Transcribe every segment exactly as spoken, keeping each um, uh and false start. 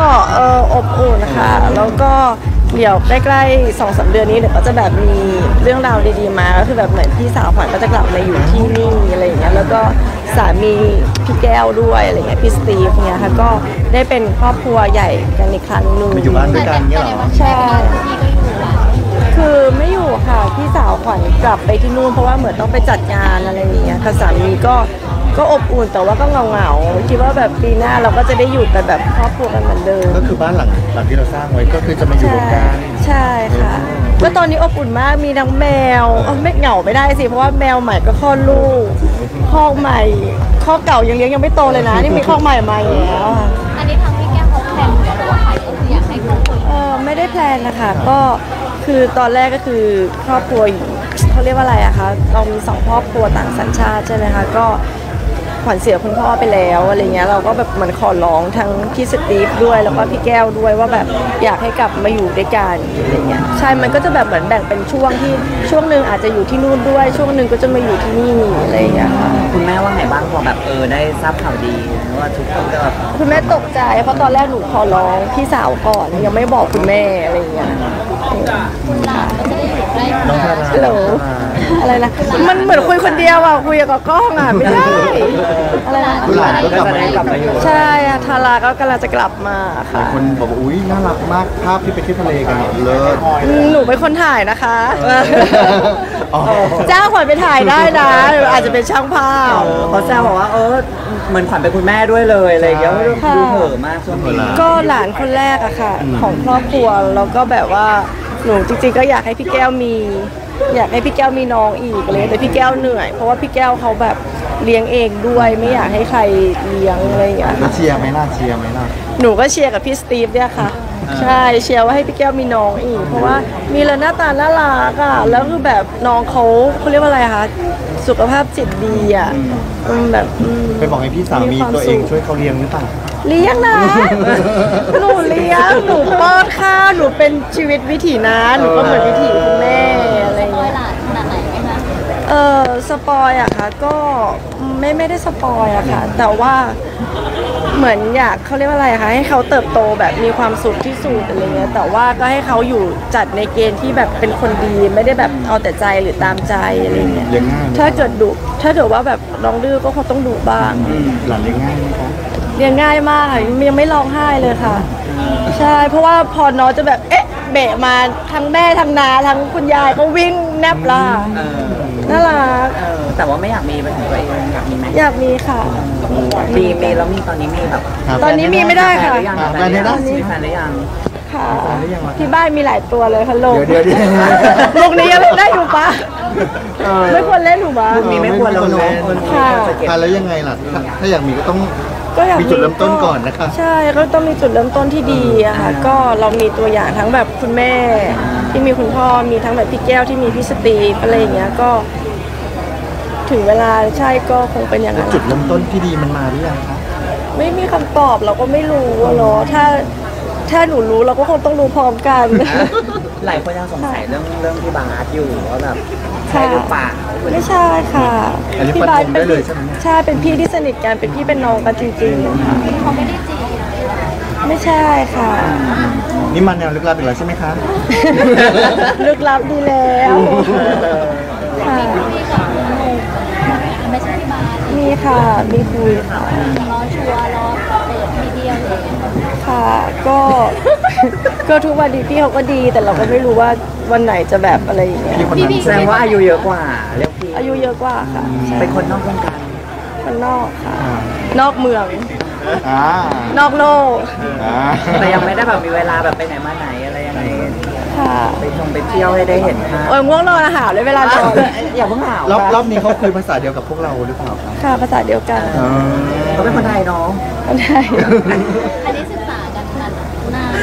ก็เอออบอุ่นนะคะแล้วก็เดี๋ยวใกล้ๆสองสามเดือนนี้เดี๋ยวก็จะแบบมีเรื่องราวดีๆมาก็คือแบบเหมือนพี่สาวขวัญก็จะกลับมาอยู่ที่นี่อะไรอย่างเงี้ยแล้วก็สามีพี่แก้วด้วยอะไรเงี้ยพี่สตีฟเนี่ยค่ะก็ได้เป็นครอบครัวใหญ่กันอีกครั้งหนึ่งมาอยู่บ้านด้วยกันเนี่ยเหรอใช่คือไม่อยู่ค่ะพี่สาวขวัญกลับไปที่นู่นเพราะว่าเหมือนต้องไปจัดงานอะไรอย่างเงี้ยค่ะสามีก็ก็อบอุ่นแต่ว่าก็เงาเงาคิดว่าแบบปีหน้าเราก็จะได้อยู่กันแบบครอบครัวกันเหมือนเดิมก็คือบ้านหลังหลังที่เราสร้างไว้ก็คือจะมาอยู่กันใช่ค่ะก็ตอนนี้อบอุ่นมากมีทั้งแมวไม่เหงาไม่ได้สิเพราะว่าแมวใหม่ก็คลอดลูกคอกใหม่คอกเก่ายังเลี้ยงยังไม่โตเลยนะนี่มีคอกใหม่มาแล้วค่ะอันนี้ทางพี่แก้วเขาแพลนหรือว่าใครก็คืออยากให้ครอบครัวเออไม่ได้แพลนนะคะก็คือตอนแรกก็คือครอบครัวเขาเรียกว่าอะไรอะคะเรามีสองครอบครัวต่างสัญชาติใช่ไหมคะก็ขวัญเสียคุณพ่อไปแล้วอะไรเงี้ยเราก็แบบเหมือนขอร้องทั้งพี่สตีฟด้วยแล้วก็พี่แก้วด้วยว่าแบบอยากให้กลับมาอยู่ด้วยกันอะไรเงี้ยใช่มันก็จะแบบเหมือนแบ่งเป็นช่วงที่ช่วงหนึ่งอาจจะอยู่ที่นู่นด้วยช่วงหนึ่งก็จะมาอยู่ที่นี่อะไรเงี้ยค่ะคุณแม่ว่าไงบ้างพอแบบเออได้ทราบข่าวดีว่าทุกคนก็แบบคุณแม่ตกใจเพราะตอนแรกหนูขอร้องพี่สาวก่อนยังไม่บอกคุณแม่อะไรเงี้ยคุณหลานก็จะได้อยู่ใกล้น้องทาราฮัลโหลอะไรนะมันเหมือนคุยคนเดียวอ่ะคุยกับกล้องอ่ะไม่ได้อะไรนะคุณหลานก็กลับมากลับมาอยู่ใช่ทาราก็กำลังจะกลับมาค่ะคนบอกว่าอุ้ยน่ารักมากภาพที่ไปเที่ยวทะเลกันเลิศหนูเป็นคนถ่ายนะคะจ้างขวัญไปถ่ายได้นะอาจจะเป็นช่างภาพเขาแซวบอกว่าเออเหมือนขวัญเป็นคุณแม่ด้วยเลยอะไรอย่างเงี้ยดูเผอมากช่วงนี้ก็หลานคนแรกอะค่ะของครอบครัวแล้วก็แบบว่าหนูจริงๆก็อยากให้พี่แก้วมีอยากให้พี่แก้วมีน้องอีกเลยแต่พี่แก้วเหนื่อยเพราะว่าพี่แก้วเขาแบบเลี้ยงเองด้วยไม่อยากให้ใครเลี้ยงอะไรอย่างเงี้ยเชียร์ไหมล่ะเชียร์ไหมล่ะหนูก็เชียร์กับพี่สตีฟเนี่ยค่ะใช่เชียร์ว่าให้พี่แก้วมีน้องอีกเพราะว่ามีแล้วหน้าตาน่ารักอะแล้วคือแบบน้องเขาเขาเรียกว่าอะไรคะสุขภาพจิตดีอะแบบไปบอกให้พี่สามีตัวเองช่วยเขาเลี้ยงหรือเปล่าเลี้ยงนะหนูเลี้ยงหนูป้อนข้าวหนูเป็นชีวิตวิถีนะหนูก็เหมือนวิถีคุณแม่อะไรอย่างเงี้ยขนาดไหนไหมคะเออสปอยอะค่ะก็ไม่ไม่ได้สปอยอะค่ะแต่ว่าเหมือนอยากเขาเรียกว่าอะไรคะให้เขาเติบโตแบบมีความสุขที่สุดอะไรเงี้ยแต่ว่าก็ให้เขาอยู่จัดในเกณฑ์ที่แบบเป็นคนดีไม่ได้แบบเอาแต่ใจหรือตามใจอะไรเงี้ยถ้าเกิดดุถ้าเกิดว่าแบบน้องดื้อก็คงต้องดุบ้างหลานเลี้ยงง่ายไหมคะเลี้ยงง่ายมากค่ะยังไม่ร้องไห้เลยค่ะใช่เพราะว่าพอน้องจะแบบเอ๊ะเบะมาทั้งแม่ทั้งน้าทั้งคุณยายก็วิ่งแนบล่ะน่ารักแต่ว่าไม่อยากมีเป็นของตัวเองอยากมีไหมอยากมีค่ะมีมีแล้วมีตอนนี้มีแบบตอนนี้มีไม่ได้ค่ะแฟนได้แฟนได้ยังค่ะที่บ้านมีหลายตัวเลยค่ะลูกเดี๋ยวเดี๋ยวลูกนี้ยังเล่นได้อยู่ปะไม่ควรเล่นหรือปะมีไม่ควรเราเนาะค่ะแล้วยังไงล่ะถ้าอยากมีก็ต้องมีจุดเริ่มต้นก่อนนะคะใช่ก็ต้องมีจุดเริ่มต้นที่ดีอะค่ะก็เรามีตัวอย่างทั้งแบบคุณแม่ที่มีคุณพ่อมีทั้งแบบพี่แก้วที่มีพี่สตีฟอะไรอย่างเงี้ยก็ถึงเวลาใช่ก็คงเป็นอย่างนั้นจุดเริ่มต้นที่ดีมันมาหรือยังคะไม่มีคำตอบเราก็ไม่รู้เนาะถ้าถ้าหนูรู้เราก็คงต้องรู้พร้อมกันหลายคนยังสงสัยเรื่องเรื่องที่บาสอยู่ว่าแบบใช่หรือเปล่าไม่ใช่ค่ะพี่บาสเป็นใช่เป็นพี่ที่สนิทกันเป็นพี่เป็นน้องกันจริงๆค่ะเขาไม่ได้จีบไม่ใช่ค่ะนี่มันแนวลึกลับอีกแล้วใช่ไหมคะลึกลับดีแล้วค่ะไม่ใช่พี่บาสมีค่ะมีคุยค่ะรอชัวร์รอเปิดมีเดียวเลยค่ะก็ก็ทุกวันดีพี่เขาก็ดีแต่เราก็ไม่รู้ว่าวันไหนจะแบบอะไรอย่างเงี้ยแสดงว่าอายุเยอะกว่าเรียกพี่อายุเยอะกว่าค่ะเป็นคนนอกวงการคนนอกค่ะนอกเมืองนอกโลกแต่ยังไม่ได้แบบมีเวลาแบบไปไหนมาไหนอะไรยังไงค่ะไปชมไปเที่ยวให้ได้เห็นค่ะเออง่วงนอนอาหารเลยเวลานอนอย่าเพิ่งหาวรอบรอบนี้เขาคุยภาษาเดียวกับพวกเราหรือเปล่าครับค่ะภาษาเดียวกันเขาเป็นคนไทยเนาะคนไทยอันนี้ศึกษากันนานนาน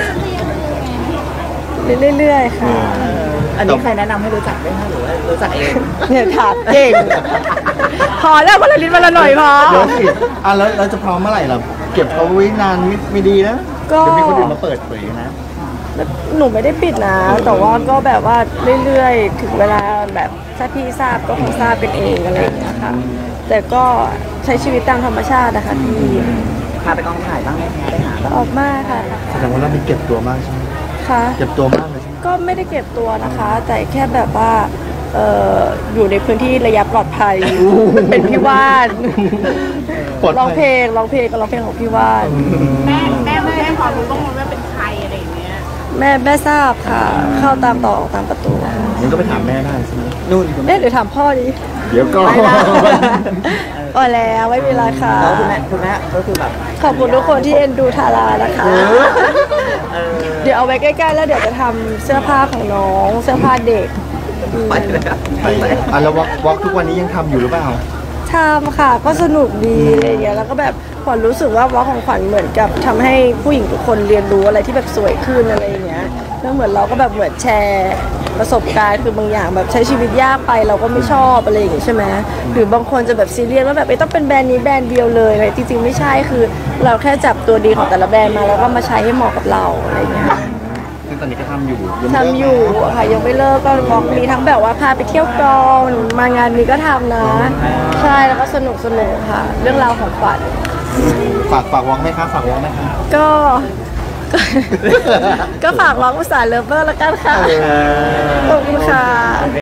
เรื่อยๆค่ะอันนี้ใครแนะนำให้รู้จักได้ไหมหรือว่ารู้จักเองเนี่ยถามเก่งพอแล้ววันละนิดวันละหน่อยพอเดี๋ยวสิอ่ะแล้วเราจะพร้อมเมื่อไหร่ล่ะเก็บเขาไว้นานไม่ดีนะเดี๋ยวมีคนอื่นมาเปิดเผยนะหนูไม่ได้ปิดนะแต่ว่าก็แบบว่าเรื่อยๆถึงเวลาแบบถ้าพี่ทราบก็คงทราบเป็นเองอะไรอย่างเงี้ยค่ะแต่ก็ใช้ชีวิตตามธรรมชาตินะคะพี่เขาไปกองถ่ายบ้างไหมคะไปหาบ้างออกมากค่ะแสดงว่าเรามีเก็บตัวมากใช่ไหมค่ะเก็บตัวมากเลยใช่ไหมก็ไม่ได้เก็บตัวนะคะ แต่แค่แบบว่าเอ่ออยู่ในพื้นที่ระยะปลอดภัย เป็นพี่ว่านปลอดภัยร้องเพลงร้องเพลงก็ร้องเพลงของพี่ว่านแม่แม่แม่พอรู้บ้างไหมว่าเป็นใครอะไรอย่างเงี้ยแม่แม่ทราบค่ะ เข้าตามต่อออกตามประตูงั้นก็ไปถามแม่ได้ใช่ไหมนู่นคุณแม่เอ๊ะเดี๋ยวถามพ่อดิเดี๋ยวก่อนไม่ได้อ๋อแล้วไม่มีราคาแล้วคุณแม่คุณแม่ก็คือแบบขอบคุณทุกคนที่เอ็นดูทารานะคะเออเดี๋ยวเอาไว้ใกล้ๆแล้วเดี๋ยวจะทำเสื้อผ้าของน้องเสื้อผ้าเด็กไปเลยครับไปอ่ะแล้ววอล์กวอล์กทุกวันนี้ยังทำอยู่หรือเปล่าทำค่ะก็สนุกดีอะไรอย่างเงี้ยแล้วก็แบบขวัญรู้สึกว่าว่าของขวัญเหมือนกับทำให้ผู้หญิงทุกคนเรียนรู้อะไรที่แบบสวยขึ้นอะไรอย่างเงี้ยแล้วเหมือนเราก็แบบเหมือนแชร์ประสบการณ์คือบางอย่างแบบใช้ชีวิตยากไปเราก็ไม่ชอบอะไรอย่างเงี้ยใช่ไหมหรือบางคนจะแบบซีเรียสว่าแบบเอ้ยต้องเป็นแบรนด์นี้แบรนด์เดียวเลยอะไรจริงๆไม่ใช่คือ เราแค่จับตัวดีของแต่ละแบรนด์มาแล้วก็มาใช้ให้เหมาะกับเราอะไรอย่างเงี้ยซึ่งตอนนี้ก็ทำอยู่งไม่ทำเลิกนะอยู่ค่ะยังไม่เลิกก็บอกมีทั้งแบบว่าพาไปเที่ยวกองมางานนี้ก็ทำนะ ใช่แล้วก็สนุกสนุกค่ะ เรื่องราวของฝันฝากฝากวอล์กไหมคะฝากวอล์กไหมคะก็ ก็ ก็ฝากร้องภาษาเลิฟเวอร์ละกันค่ะเออขอบคุณค่ะ